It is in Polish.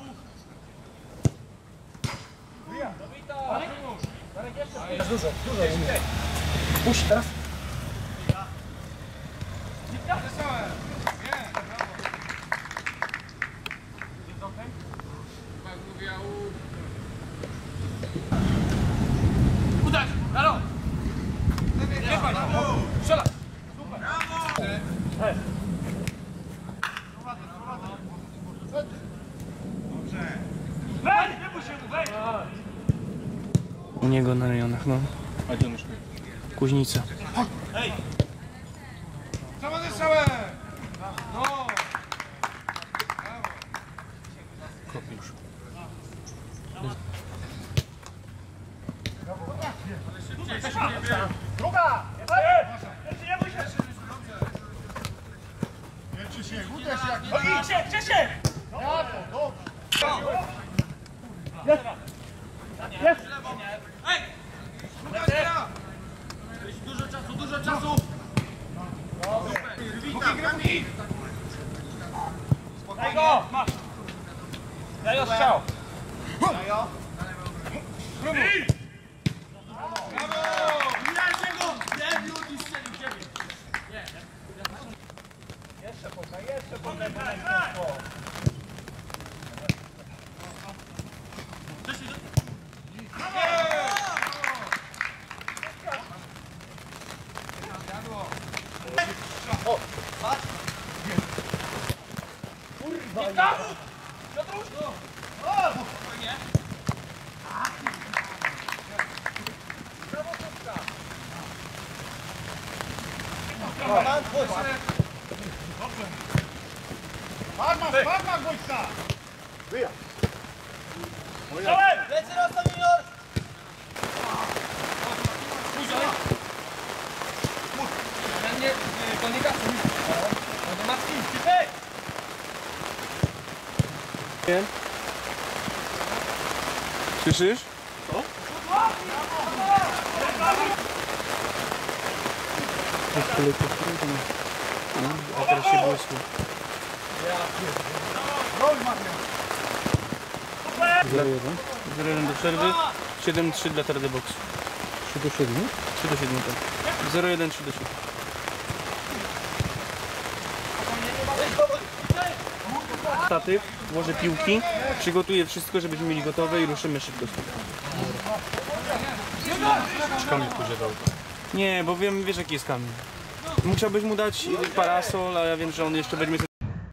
Dużo. Puść teraz. Uderz! Halo! Nie chodź! Strzelaj! Super! Wejdź! Nie bój się mu, wejdź! U niego na rejonach, no. A gdzie myszka? Kuźnica. Hej! Trzeba ze strzałem! No! Kopiusz. Druga! Nie bój się! Idźcie! Grzesiek! Jest! Ej! Dużo czasu! Ruki! Daj go! Masz! Daj go strzał! Spróbuj! Brawo! Widać go! Debiut i strzelił ciebie! Jeszcze podaj, Kurwa! Piotruś! O! Spokojnie! Brawo, Kuska! Dobrze! Farma, Wojtka! Wyjazd! Stałem! Lecy rozstaw junior! To nie gasu. To nie ma skills. Hej! Słyszysz? Co? A teraz się błysło. 0-1 do przerwy, 7-3 dla Tardy Boxu. 3 do 7? 3 do 7, tak. 0-1, 3 do 7. Statyw, włożę piłki, przygotuję wszystko, żebyśmy mieli gotowe i ruszymy szybko. Kamień pójdzie do auta. Nie, bo wiesz jaki jest kamień. Musiałbyś mu dać parasol, a ja wiem, że on jeszcze weźmie